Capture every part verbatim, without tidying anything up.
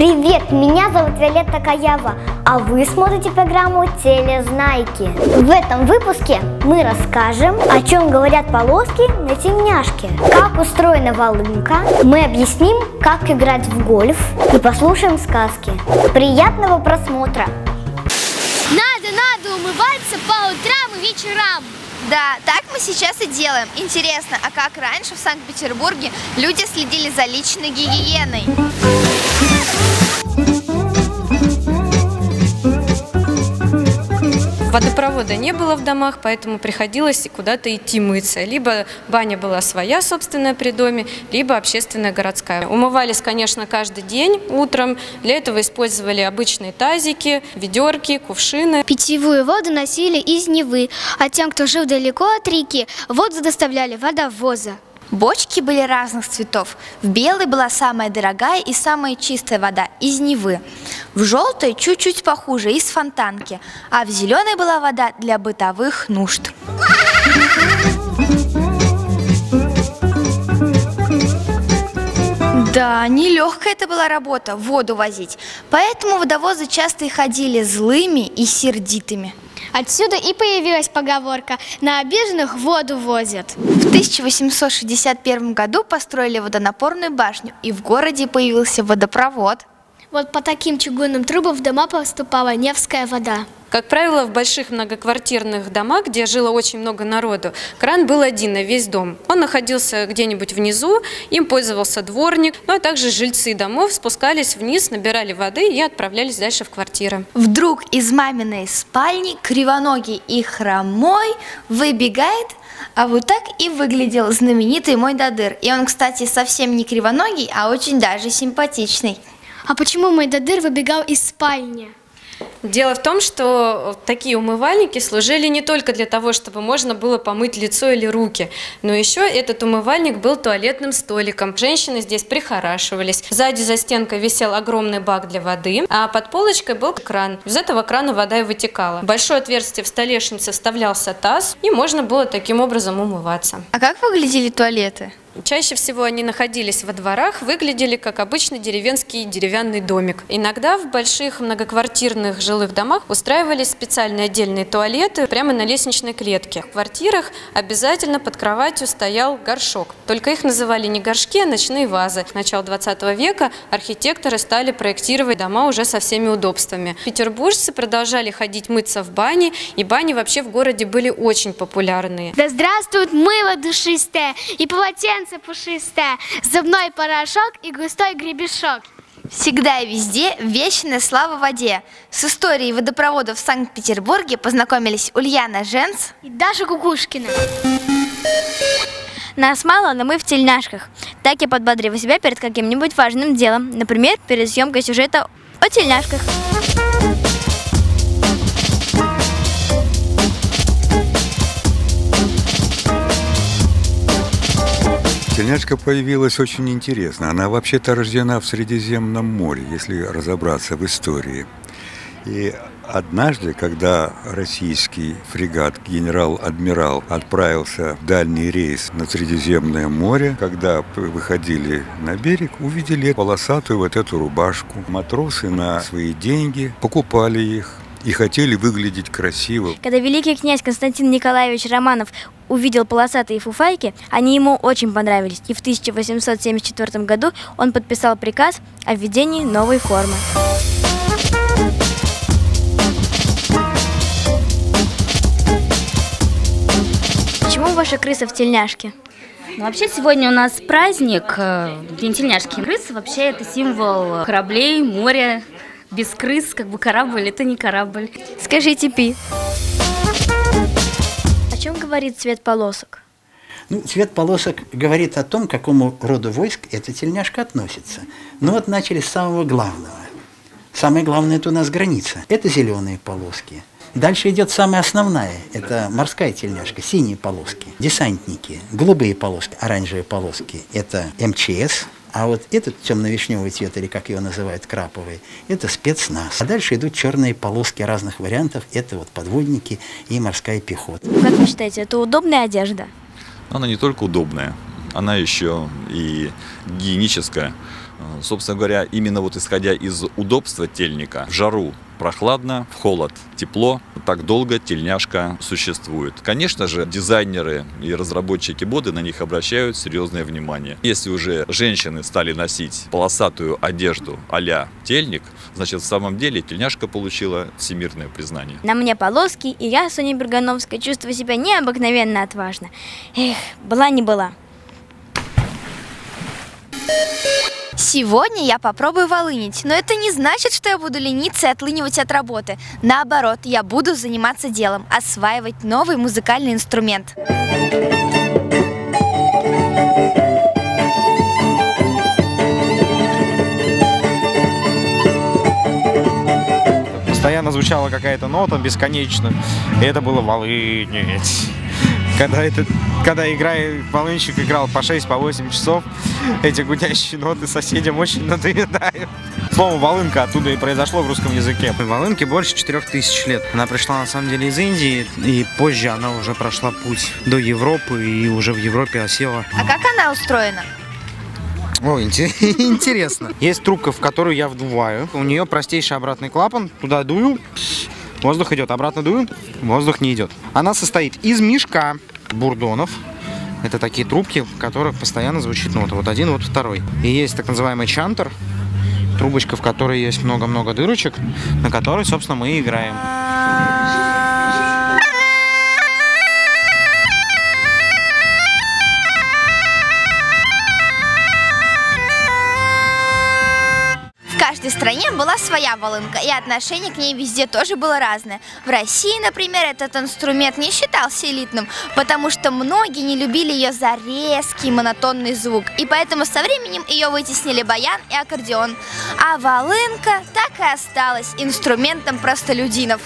Привет, меня зовут Виолетта Каява, а вы смотрите программу «Телезнайки». В этом выпуске мы расскажем, о чем говорят полоски на тельняшке, как устроена волынка, мы объясним, как играть в гольф и послушаем сказки. Приятного просмотра! Надо, надо умываться по утрам и вечерам. Да, так мы сейчас и делаем. Интересно, а как раньше в Санкт-Петербурге люди следили за личной гигиеной? Водопровода не было в домах, поэтому приходилось куда-то идти мыться. Либо баня была своя, собственная, при доме, либо общественная городская. Умывались, конечно, каждый день утром. Для этого использовали обычные тазики, ведерки, кувшины. Питьевую воду носили из Невы, а тем, кто жил далеко от реки, воду доставляли водовоза. Бочки были разных цветов. В белой была самая дорогая и самая чистая вода из Невы. В желтой чуть-чуть похуже, из фонтанки. А в зеленой была вода для бытовых нужд. Да, нелегкая это была работа, воду возить. Поэтому водовозы часто и ходили злыми и сердитыми. Отсюда и появилась поговорка «на обиженных воду возят». В тысяча восемьсот шестьдесят первом году построили водонапорную башню, и в городе появился водопровод. Вот по таким чугунным трубам в дома поступала Невская вода. Как правило, в больших многоквартирных домах, где жило очень много народу, кран был один на весь дом. Он находился где-нибудь внизу, им пользовался дворник, ну а также жильцы домов спускались вниз, набирали воды и отправлялись дальше в квартиры. Вдруг из маминой спальни кривоногий и хромой выбегает, а вот так и выглядел знаменитый мой Дадыр. И он, кстати, совсем не кривоногий, а очень даже симпатичный. А почему мой Дадыр выбегал из спальни? Дело в том, что такие умывальники служили не только для того, чтобы можно было помыть лицо или руки, но еще этот умывальник был туалетным столиком. Женщины здесь прихорашивались. Сзади за стенкой висел огромный бак для воды, а под полочкой был кран. Из этого крана вода и вытекала. В большое отверстие в столешнице вставлялся таз, и можно было таким образом умываться. А как выглядели туалеты? Чаще всего они находились во дворах, выглядели как обычный деревенский деревянный домик. Иногда в больших многоквартирных жилых домах устраивались специальные отдельные туалеты прямо на лестничной клетке. В квартирах обязательно под кроватью стоял горшок. Только их называли не горшки, а ночные вазы. С начала двадцатого века архитекторы стали проектировать дома уже со всеми удобствами. Петербуржцы продолжали ходить мыться в бане, и бани вообще в городе были очень популярные. Да здравствует мыло душистое и полотенце пушистая, зубной порошок и густой гребешок. Всегда и везде вечная слава воде. С историей водопровода в Санкт-Петербурге познакомились Ульяна Женц и Даша Кукушкина. Нас мало, но мы в тельняшках. Так я подбодрила себя перед каким-нибудь важным делом. Например, перед съемкой сюжета о тельняшках. Тельняшка появилась очень интересно. Она вообще-то рождена в Средиземном море, если разобраться в истории. И однажды, когда российский фрегат «Генерал-адмирал» отправился в дальний рейс на Средиземное море, когда выходили на берег, увидели полосатую вот эту рубашку. Матросы на свои деньги покупали их и хотели выглядеть красиво. Когда великий князь Константин Николаевич Романов увидел полосатые фуфайки, они ему очень понравились. И в тысяча восемьсот семьдесят четвёртом году он подписал приказ о введении новой формы. Почему ваша крыса в тельняшке? Ну, вообще сегодня у нас праздник, День тельняшки. Крыса вообще это символ кораблей, моря. Без крыс, как бы корабль, это не корабль. Скажите пи. О чем говорит цвет полосок? Ну, цвет полосок говорит о том, к какому роду войск эта тельняшка относится. Ну вот начали с самого главного. Самое главное – это у нас граница. Это зеленые полоски. Дальше идет самая основная. Это морская тельняшка, синие полоски. Десантники, голубые полоски, оранжевые полоски – это эм че эс. А вот этот темно-вишневый цвет, или как его называют, краповый, это спецназ. А дальше идут черные полоски разных вариантов. Это вот подводники и морская пехота. Как вы считаете, это удобная одежда? Она не только удобная, она еще и гигиеническая. Собственно говоря, именно вот исходя из удобства тельника, в жару прохладно, в холод тепло, так долго тельняшка существует. Конечно же, дизайнеры и разработчики моды на них обращают серьезное внимание. Если уже женщины стали носить полосатую одежду а-ля тельник, значит, в самом деле тельняшка получила всемирное признание. На мне полоски, и я, Соня Бергановская, чувствую себя необыкновенно отважно. Эх, была не была. Сегодня я попробую волынить, но это не значит, что я буду лениться и отлынивать от работы. Наоборот, я буду заниматься делом, осваивать новый музыкальный инструмент. Постоянно звучала какая-то нота бесконечно, и это было волынить. Когда, это, когда играет, волынщик играл по шесть, по восемь часов, эти гудящие ноты соседям очень надоедают. Слово «волынка» оттуда и произошло в русском языке. Волынке больше четырех тысяч лет. Она пришла на самом деле из Индии, и позже она уже прошла путь до Европы и уже в Европе осела. А как она устроена? О, интересно. Есть трубка, в которую я вдуваю. У нее простейший обратный клапан. Туда дую, воздух идет. Обратно дую, воздух не идет. Она состоит из мешка бурдонов. Это такие трубки, в которых постоянно звучит нота. Вот один, вот второй. И есть так называемый чантер. Трубочка, в которой есть много-много дырочек, на которой, собственно, мы и играем. В каждой стране была своя волынка, и отношение к ней везде тоже было разное. В России, например, этот инструмент не считался элитным, потому что многие не любили ее за резкий монотонный звук, и поэтому со временем ее вытеснили баян и аккордеон. А волынка так и осталась инструментом простолюдинов.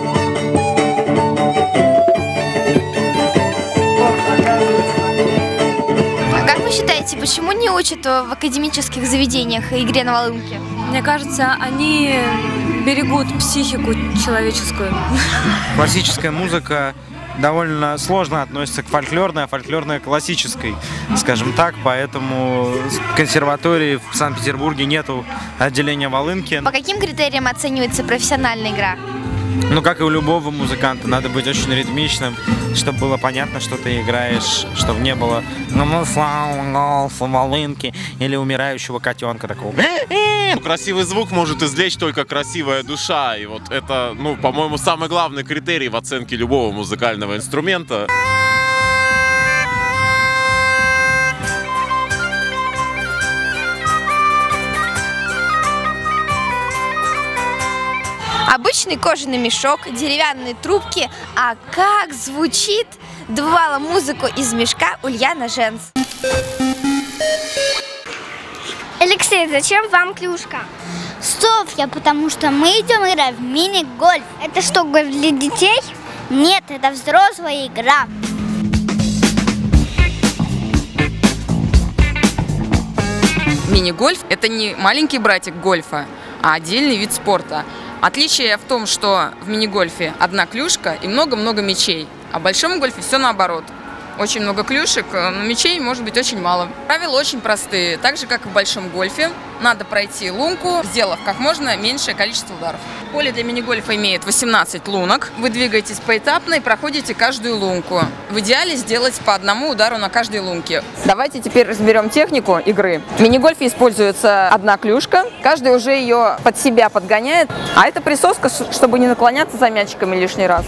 А как вы считаете, почему не учат в академических заведениях игре на волынке? Мне кажется, они берегут психику человеческую. Классическая музыка довольно сложно относится к фольклорной, а фольклорная к классической, скажем так. Поэтому в консерватории в Санкт-Петербурге нету отделения волынки. По каким критериям оценивается профессиональная игра? Ну, как и у любого музыканта, надо быть очень ритмичным, чтобы было понятно, что ты играешь, чтобы не было волынки или умирающего котенка такого. Красивый звук может извлечь только красивая душа, и вот это, ну, по-моему, самый главный критерий в оценке любого музыкального инструмента. Обычный кожаный мешок, деревянные трубки, а как звучит, добывала музыку из мешка Ульяна Женс. Алексей, зачем вам клюшка? Софья, потому что мы идем играть в мини-гольф. Это что, гольф для детей? Нет, это взрослая игра. Мини-гольф – это не маленький братик гольфа, а отдельный вид спорта. Отличие в том, что в мини-гольфе одна клюшка и много-много мячей, а в большом гольфе все наоборот. Очень много клюшек, но мячей может быть очень мало. Правила очень простые. Так же, как и в большом гольфе, надо пройти лунку, сделав как можно меньшее количество ударов. Поле для мини-гольфа имеет восемнадцать лунок. Вы двигаетесь поэтапно и проходите каждую лунку. В идеале сделать по одному удару на каждой лунке. Давайте теперь разберем технику игры. В мини-гольфе используется одна клюшка. Каждый уже ее под себя подгоняет. А это присоска, чтобы не наклоняться за мячиками лишний раз.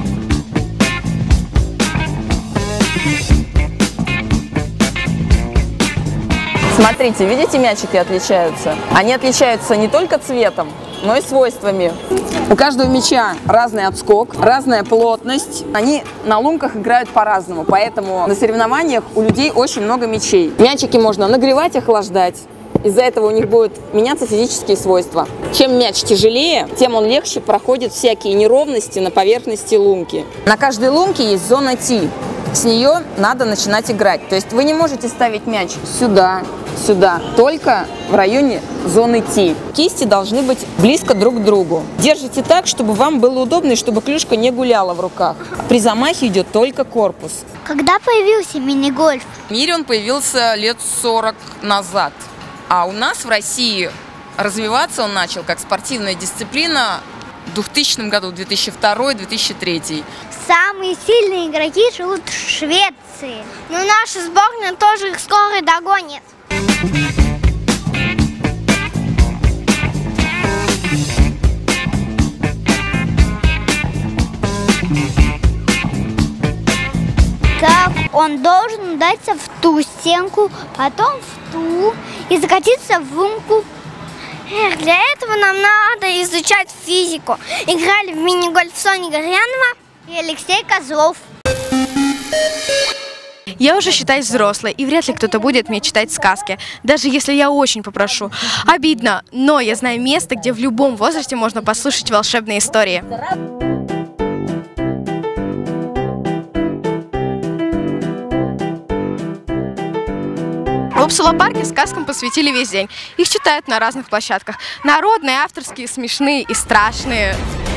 Смотрите, видите, мячики отличаются? Они отличаются не только цветом, но и свойствами. У каждого мяча разный отскок, разная плотность. Они на лунках играют по-разному, поэтому на соревнованиях у людей очень много мячей. Мячики можно нагревать, охлаждать. Из-за этого у них будут меняться физические свойства. Чем мяч тяжелее, тем он легче проходит всякие неровности на поверхности лунки. На каждой лунке есть зона Ти. с нее надо начинать играть. То есть вы не можете ставить мяч сюда, сюда, только в районе зоны Т. Кисти должны быть близко друг к другу. Держите так, чтобы вам было удобно и чтобы клюшка не гуляла в руках. При замахе идет только корпус. Когда появился мини-гольф? В мире он появился лет сорок назад. А у нас в России развиваться он начал как спортивная дисциплина в двухтысячном году, две тысячи второй — две тысячи третий. Самые сильные игроки живут в Швеции. Но наша сборная тоже их скоро догонит. Так, он должен удаться в ту стенку, потом в ту и закатиться в лунку. Эх, для этого нам надо изучать физику. Играли в мини-гольф Соня Горянова и Алексей Козлов. Я уже считаюсь взрослой, и вряд ли кто-то будет мне читать сказки, даже если я очень попрошу. Обидно, но я знаю место, где в любом возрасте можно послушать волшебные истории. В Упсула-парке сказкам посвятили весь день. Их читают на разных площадках. Народные, авторские, смешные и страшные.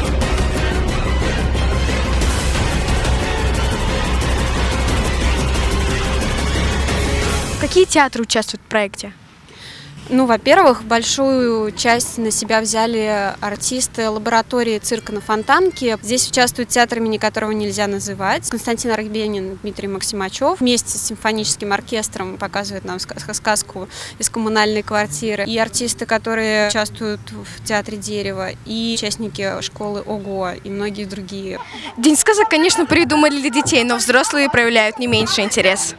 Какие театры участвуют в проекте? Ну, во-первых, большую часть на себя взяли артисты лаборатории цирка на Фонтанке. Здесь участвует театр, имени которого нельзя называть. Константин Арбенин, Дмитрий Максимачев. Вместе с симфоническим оркестром показывают нам сказку из коммунальной квартиры. И артисты, которые участвуют в театре Дерева, и участники школы ОГО, и многие другие. День сказок, конечно, придумали для детей, но взрослые проявляют не меньший интерес.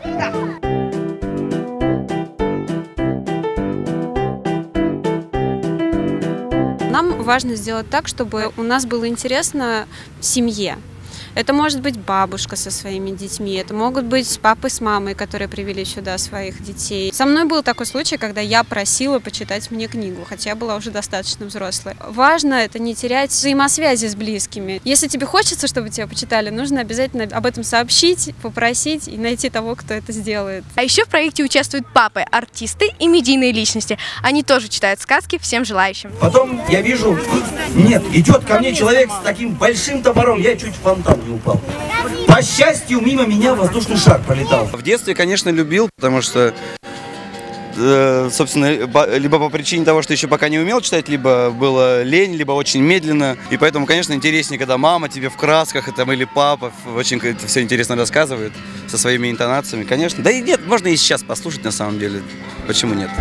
Нам важно сделать так, чтобы у нас было интересно семье. Это может быть бабушка со своими детьми, это могут быть папы с мамой, которые привели сюда своих детей. Со мной был такой случай, когда я просила почитать мне книгу, хотя я была уже достаточно взрослой. Важно это не терять взаимосвязи с близкими. Если тебе хочется, чтобы тебя почитали, нужно обязательно об этом сообщить, попросить и найти того, кто это сделает. А еще в проекте участвуют папы, артисты и медийные личности. Они тоже читают сказки всем желающим. Потом я вижу, нет, идет ко мне человек с таким большим топором, я чуть в фонтан не упал. По счастью, мимо меня воздушный шар пролетал. В детстве, конечно, любил, потому что, э, собственно, либо по причине того, что еще пока не умел читать, либо было лень, либо очень медленно. И поэтому, конечно, интереснее, когда мама тебе в красках там, или папа очень это все интересно рассказывает со своими интонациями. Конечно, да и нет, можно и сейчас послушать на самом деле. Почему нет?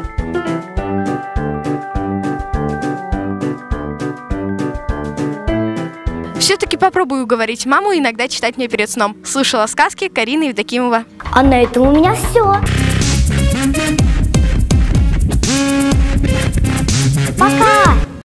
Все-таки попробую уговорить маму иногда читать мне перед сном. Слушала сказки Карина Евдокимова. А на этом у меня все.